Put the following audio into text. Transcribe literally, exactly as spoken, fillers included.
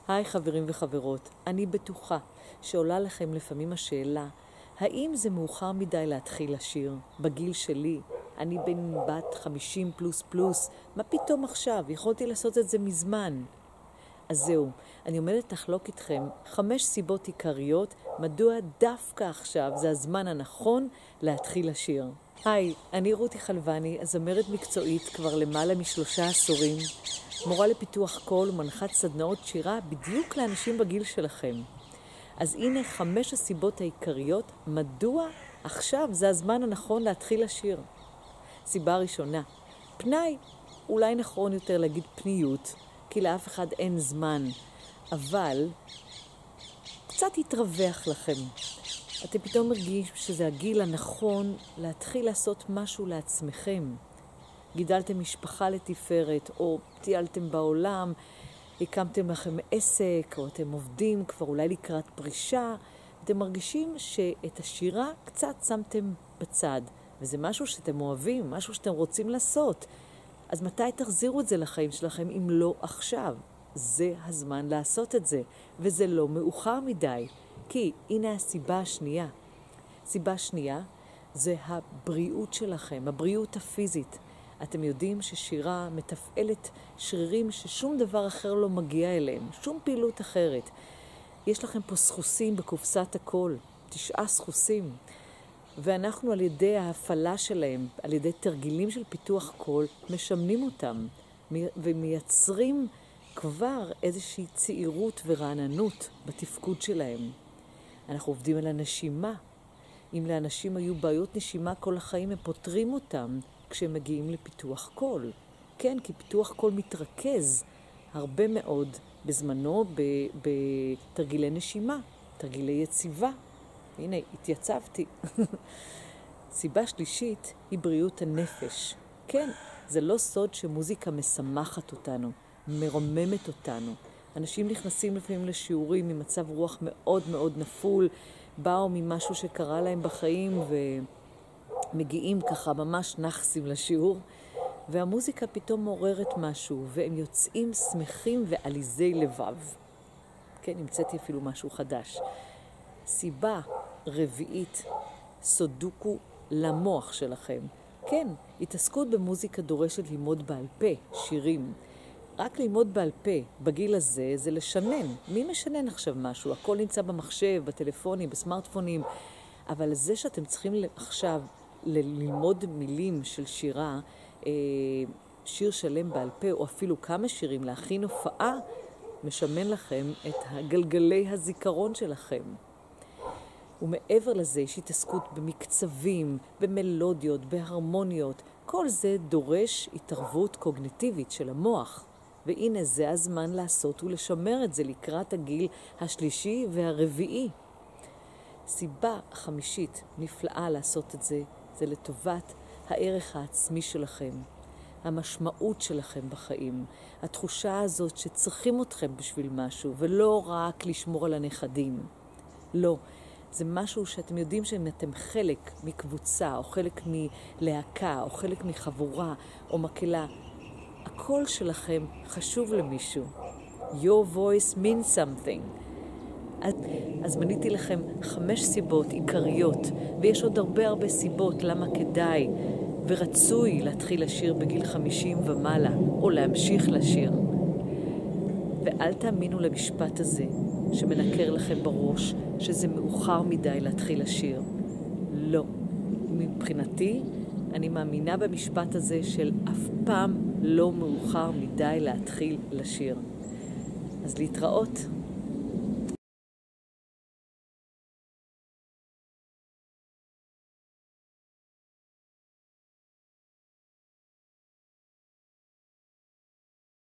היי חברים וחברות, אני בטוחה שעולה לכם לפעמים השאלה, האם זה מאוחר מדי להתחיל לשיר? בגיל שלי, אני בן בת חמישים פלוס פלוס, מה פתאום עכשיו? יכולתי לעשות את זה מזמן. אז זהו, אני עומדת לחלוק איתכם חמש סיבות עיקריות מדוע דווקא עכשיו זה הזמן הנכון להתחיל לשיר. היי, אני רותי חלבני, הזמרת מקצועית כבר למעלה משלושה עשורים, מורה לפיתוח קול ומנחת סדנאות שירה בדיוק לאנשים בגיל שלכם. אז הנה חמש הסיבות העיקריות מדוע עכשיו זה הזמן הנכון להתחיל לשיר. סיבה ראשונה, פנאי, אולי נכון יותר להגיד פניות, כי לאף אחד אין זמן, אבל קצת יתרווח לכם. אתם פתאום מרגישים שזה הגיל הנכון להתחיל לעשות משהו לעצמכם. גידלתם משפחה לתפארת, או טיילתם בעולם, הקמתם לכם עסק, או אתם עובדים כבר אולי לקראת פרישה, אתם מרגישים שאת השירה קצת שמתם בצד, וזה משהו שאתם אוהבים, משהו שאתם רוצים לעשות. אז מתי תחזירו את זה לחיים שלכם אם לא עכשיו? זה הזמן לעשות את זה, וזה לא מאוחר מדי. כי הנה הסיבה השנייה. סיבה שנייה זה הבריאות שלכם, הבריאות הפיזית. אתם יודעים ששירה מתפעלת שרירים ששום דבר אחר לא מגיע אליהם, שום פעילות אחרת. יש לכם פה סחוסים בקופסת הקול, תשעה סחוסים. ואנחנו על ידי ההפעלה שלהם, על ידי תרגילים של פיתוח קול, משמנים אותם ומייצרים כבר איזושהי צעירות ורעננות בתפקוד שלהם. אנחנו עובדים על הנשימה. אם לאנשים היו בעיות נשימה כל החיים, הם פותרים אותם כשהם מגיעים לפיתוח קול. כן, כי פיתוח קול מתרכז הרבה מאוד בזמנו בתרגילי נשימה, תרגילי יציבה. הנה, התייצבתי. סיבה שלישית היא בריאות הנפש. כן, זה לא סוד שמוזיקה משמחת אותנו, מרוממת אותנו. אנשים נכנסים לפעמים לשיעורים ממצב רוח מאוד מאוד נפול, באו ממשהו שקרה להם בחיים ומגיעים ככה ממש נחסים לשיעור, והמוזיקה פתאום מעוררת משהו, והם יוצאים שמחים ועליזי לבב. כן, נמצאתי אפילו משהו חדש. סיבה רביעית, סודוקו למוח שלכם. כן, התעסקות במוזיקה דורשת ללמוד בעל פה, שירים. רק ללמוד בעל פה בגיל הזה זה לשנן. מי משנן עכשיו משהו? הכל נמצא במחשב, בטלפונים, בסמארטפונים. אבל זה שאתם צריכים עכשיו ללמוד מילים של שירה, שיר שלם בעל פה, או אפילו כמה שירים, להכין הופעה, משמן לכם את הגלגלי הזיכרון שלכם. ומעבר לזה יש התעסקות במקצבים, במלודיות, בהרמוניות. כל זה דורש התערבות קוגניטיבית של המוח. והנה זה הזמן לעשות ולשמר את זה לקראת הגיל השלישי והרביעי. סיבה חמישית נפלאה לעשות את זה, זה לטובת הערך העצמי שלכם, המשמעות שלכם בחיים, התחושה הזאת שצריכים אתכם בשביל משהו, ולא רק לשמור על הנכדים. לא, זה משהו שאתם יודעים שאם אתם חלק מקבוצה, או חלק מלהקה, או חלק מחבורה, או מקהלה, הקול שלכם חשוב למישהו. Your voice means something. אז, אז מניתי לכם חמש סיבות עיקריות, ויש עוד הרבה הרבה סיבות למה כדאי ורצוי להתחיל לשיר בגיל חמישים ומעלה, או להמשיך לשיר. ואל תאמינו למשפט הזה שמנקר לכם בראש שזה מאוחר מדי להתחיל לשיר. לא. מבחינתי, אני מאמינה במשפט הזה של אף פעם לא מאוחר מדי להתחיל לשיר. אז להתראות.